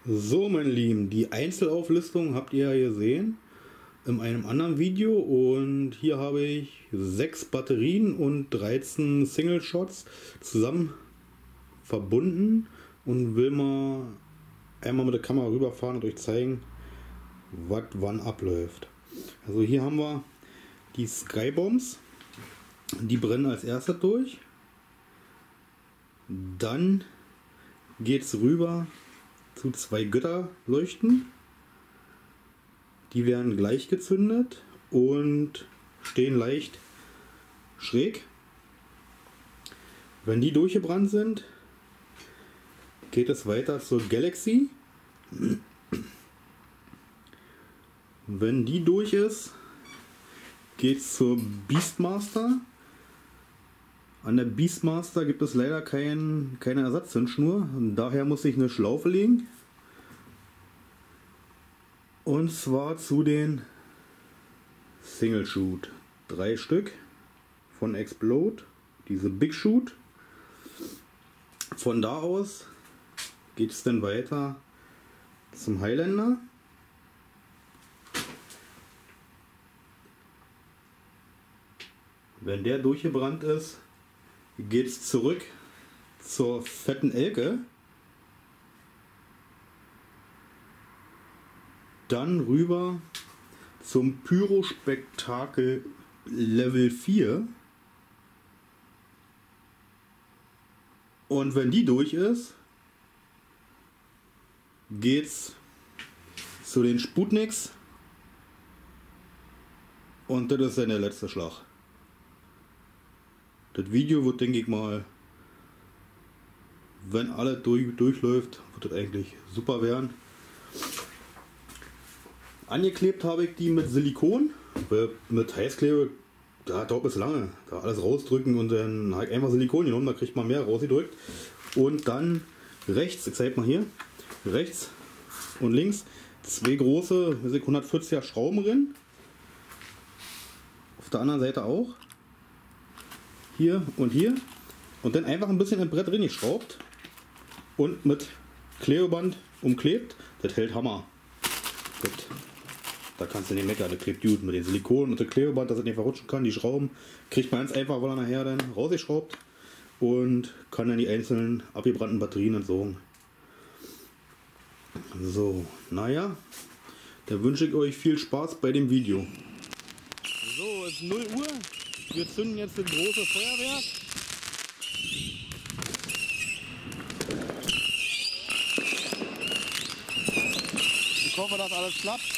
So, meine Lieben, die Einzelauflistung habt ihr ja gesehen in einem anderen Video, und hier habe ich 6 Batterien und 13 Single Shots zusammen verbunden und will mal einmal mit der Kamera rüberfahren und euch zeigen, was wann abläuft. Also hier haben wir die Skybombs, die brennen als erstes durch, dann geht es rüber zu 2 Götterleuchten. Die werden gleich gezündet und stehen leicht schräg. Wenn die durchgebrannt sind, geht es weiter zur Galaxy. Wenn die durch ist, geht es zur Beastmaster. An der Beastmaster gibt es leider keine Ersatzzündschnur, daher muss ich eine Schlaufe legen. Und zwar zu den Single Shoot. 3 Stück von Explode, diese Big Shoot. Von da aus geht es dann weiter zum Highlander. Wenn der durchgebrannt ist, geht es zurück zur fetten Elke. Dann rüber zum Pyro-Spektakel Level 4. Und wenn die durch ist, geht's zu den Sputniks. Und das ist dann der letzte Schlag. Das Video wird, denke ich mal, wenn alles durchläuft, wird das eigentlich super werden. Angeklebt habe ich die mit Silikon, weil mit Heißklebe, da dauert es lange, da alles rausdrücken, und dann habe ich einfach Silikon genommen, da kriegt man mehr rausgedrückt. Und dann rechts, ich zeige mal hier, rechts und links 2 große 140er Schrauben drin. Auf der anderen Seite auch. Hier und hier. Und dann einfach ein bisschen im Brett drin geschraubt und mit Klebeband umklebt. Das hält Hammer. Gut. Da kannst du nicht meckern, das klebt gut. Mit dem Silikon und dem Klebeband, dass es nicht verrutschen kann. Die Schrauben kriegt man ganz einfach, weil er nachher dann rausgeschraubt, und kann dann die einzelnen abgebrannten Batterien entsorgen. So, naja, da wünsche ich euch viel Spaß bei dem Video. So, es ist 0 Uhr. Wir zünden jetzt das große Feuerwerk. Ich hoffe, dass alles klappt.